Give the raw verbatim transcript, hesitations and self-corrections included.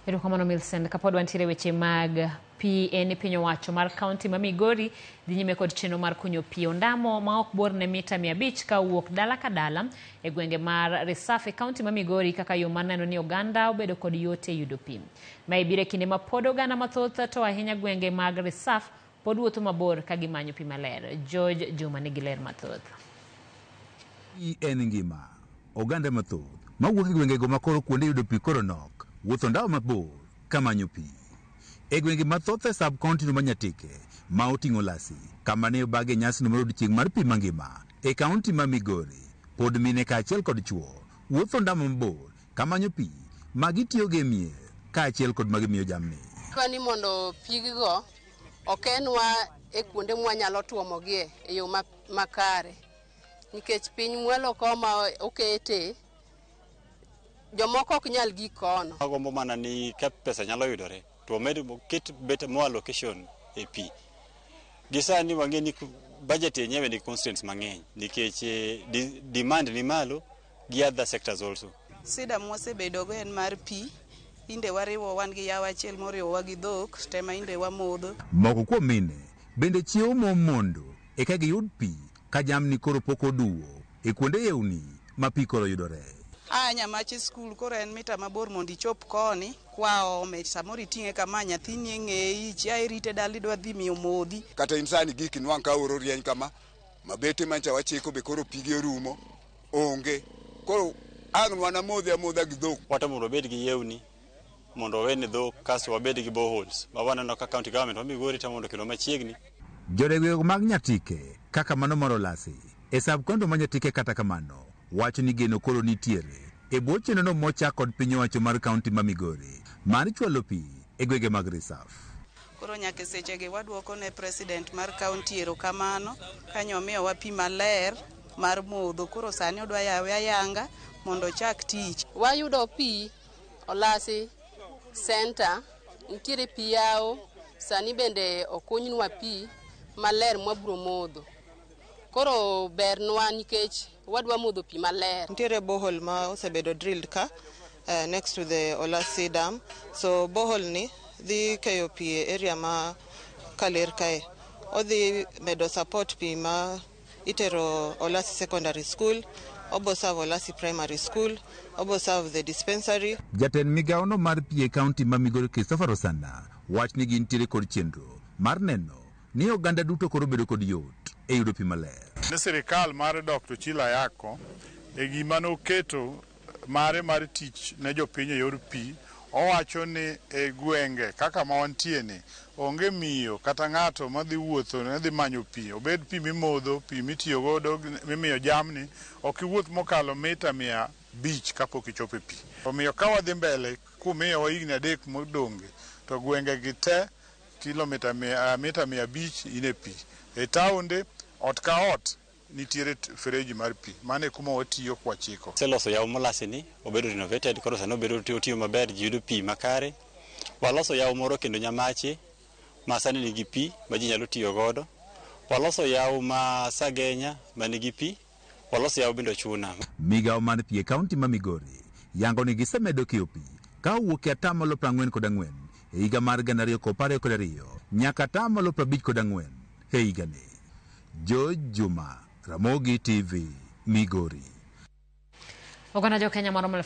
Erokamano Milsen, kapod wantiere weche mag pi en piny owacho mar Kaonti ma Migori dhi nyime kod chenro mar kunyo pi ondamo ma ok bor ne mita mia abich ka wuok dala ka dala e gwenge mar risaf e Kaonti ma Migori kaka yo mar neno ni oganda obedo kod yot e yudo pi. Ma ibire kinde ma pod oganda mathoth to ahinya gwenge mag risaf pod wuotho mabor ka gimanyo pi maler. George Juma nigi ler mathoth. Pi en ngima. Oganda mathoth mawuok e gwenge go makoro kuonde yudo pi koro nok wuotho ndao mabor kamanyo pi. E gwenge mathoth e sub county no Manyatike ma oting'o Lasi kama ne obage nyasi no mar odiochieng' mar pi mangima e kaunti ma Migori pod mine kaachiel kod chuo wuotho ndamo mabor kamanyo pi ma gitiyo ge mier kaachiel kod magimiyo jamni. Kwani mondo pigigo okenwa e kuonde mwanyalo tuomogie e yo makare nikech piny mwelo koma okete jomoko ok nyal gi kono. Agombo mana ni ka pesa nyalo yudore to med ket better more allocation e pi. Gisani wang'e ni budget yenyewe ni constraints mang'eny nikech demand ni malo gi other sectors also. Sida mosebedo go en mar pi. Inde wariwo wan gi yawa achiel moriwo wa gi dhok tema inde wamodho. Moko kuom mine bende chiewo mondo eka giyud pi ka jamni koro pok oduwo e kuonde yewni ma pi koro yudore. Anya machi skul koro en mita mabor mondo ichop koni kwa ome samoro iting'e kama nyathini ng'eyi chia irite dali dwa dhi miyo modhi. Kata insani giki nwang' ka oro rieny kama mabete mancha wachiko be koro pige rumo onge koro an wana modhi amodha gi dhok. Wata mondo bed gi yewni mondo wene dhok kasto wabed gi boreholes ma waneno ka county government wa Migori ta mondo kendo machiegni. Jodewego mag Nyatike kaka mano moro Lasi e sub county ma Nyatike kata kamano wacho ni geno koro nitiere e bwo chenrono mochak kod piny owacho mar kaunti ma Migori mar chwalo pi e gwenge mag risaf. Koro nyaka sechegi wadwoko ne president mar kaunti erokamano kanyo omiyowa pi maler mar modho. Koro sani odwa yawe ayanga mondo chak tich. Wayudo pi Olasi center nitiere pi yawo sani bende okunywa pi maler mwabro modho. Koro bernwa nikech wadwa modho pi maler. Nitiere borehole ma osebedo drilled ka uh, next to the Olasi dam. So borehole ni dhi keyo pi e area ma kaler kae. Odhi medo support pi ma itero Olasi secondary school, obo serve Olasi primary school, obo serve the dispensary. Jatend migawo no mar pi e kaunti ma Migori Christopher Osanda wach ni gintiere kod chenro mar neno ni oganda duto koro bedo kod yot e yudo pi maler. Ne sirikal mar Doctor Chila Yako e gima noketo mare mar tich ne jopiny e yor pi, owacho ni e gwenge kaka ma wantie ni onge miyo kata ng'ato madhi wuotho ne dhi manyo pi, obed pi mimodho, pi mitiyo godo mimiyo jamni, ok iwuoth mokalo mita mia abich kapok ichopo e pi. Omiyo ka wadhi mbele kumiyo wa higni adek modonge to gwenge gi te kilomita mia, mita mia abich ine pi. E taonde ot ka ot nitiere fereji mar pi, mane kuma watiyo kwa chiko. Seloso yawo molasi ni obedo renovated koro sano obedo tiyo maber ji yudo pi makare. Waloso yawo moro kendo Nyamache ma sani nigi pi ma ji nyalo tiyo godo. Waloso yawo ma Sagenya ma nigi pi. Waloso yawo bendo Chuna. Migawo mar pi e kaunti ma Migori yango ni gisemedo kiyo pi ka owuok e atamalo prang'wen kod ang'wen e higa mar gana ariyo kod apar kod ariyo nyaka atamalo prabich kod ang'wen e higa ni. George Juma, Ramogi T V, Migori. Oganda jo Kenya moro